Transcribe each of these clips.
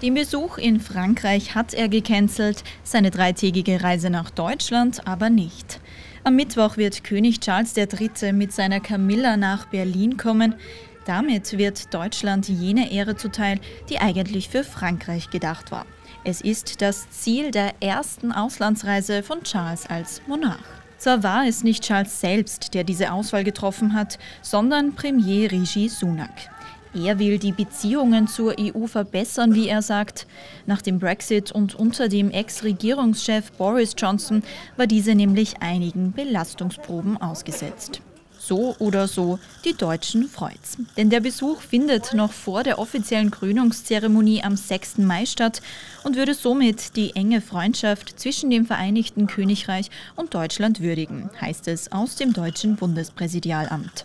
Den Besuch in Frankreich hat er gecancelt, seine dreitägige Reise nach Deutschland aber nicht. Am Mittwoch wird König Charles III. Mit seiner Camilla nach Berlin kommen. Damit wird Deutschland jene Ehre zuteil, die eigentlich für Frankreich gedacht war. Es ist das Ziel der ersten Auslandsreise von Charles als Monarch. Zwar war es nicht Charles selbst, der diese Auswahl getroffen hat, sondern Premier Rishi Sunak. Er will die Beziehungen zur EU verbessern, wie er sagt. Nach dem Brexit und unter dem Ex-Regierungschef Boris Johnson war diese nämlich einigen Belastungsproben ausgesetzt. So oder so, die Deutschen freut's. Denn der Besuch findet noch vor der offiziellen Krönungszeremonie am 6. Mai statt und würde somit die enge Freundschaft zwischen dem Vereinigten Königreich und Deutschland würdigen, heißt es aus dem deutschen Bundespräsidialamt.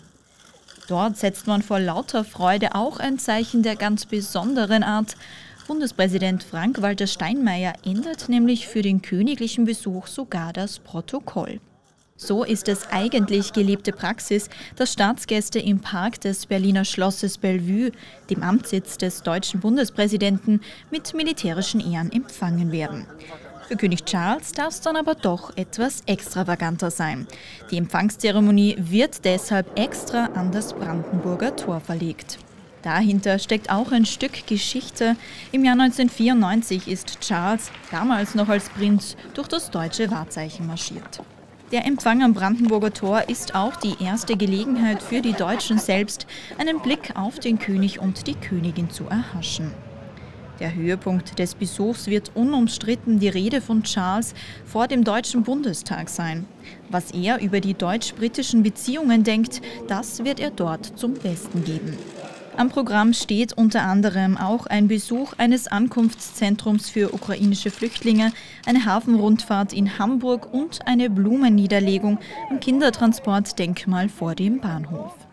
Dort setzt man vor lauter Freude auch ein Zeichen der ganz besonderen Art. Bundespräsident Frank-Walter Steinmeier ändert nämlich für den königlichen Besuch sogar das Protokoll. So ist es eigentlich gelebte Praxis, dass Staatsgäste im Park des Berliner Schlosses Bellevue, dem Amtssitz des deutschen Bundespräsidenten, mit militärischen Ehren empfangen werden. Für König Charles darf es dann aber doch etwas extravaganter sein. Die Empfangszeremonie wird deshalb extra an das Brandenburger Tor verlegt. Dahinter steckt auch ein Stück Geschichte. Im Jahr 1994 ist Charles, damals noch als Prinz, durch das deutsche Wahrzeichen marschiert. Der Empfang am Brandenburger Tor ist auch die erste Gelegenheit für die Deutschen selbst, einen Blick auf den König und die Königin zu erhaschen. Der Höhepunkt des Besuchs wird unumstritten die Rede von Charles vor dem Deutschen Bundestag sein. Was er über die deutsch-britischen Beziehungen denkt, das wird er dort zum Besten geben. Am Programm steht unter anderem auch ein Besuch eines Ankunftszentrums für ukrainische Flüchtlinge, eine Hafenrundfahrt in Hamburg und eine Blumenniederlegung am Kindertransportdenkmal vor dem Bahnhof.